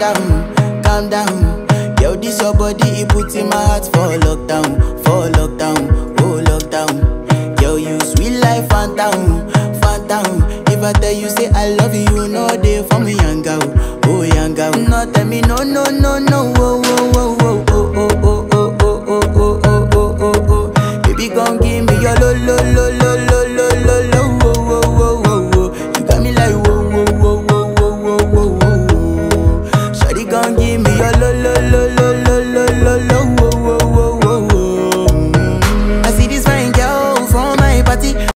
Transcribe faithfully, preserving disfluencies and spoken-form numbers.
down, calm down. Yo, this your body, it puts in my heart for lockdown, for lockdown, oh lockdown. Yo, you sweet life, phantom, phantom. If I tell you say I love you,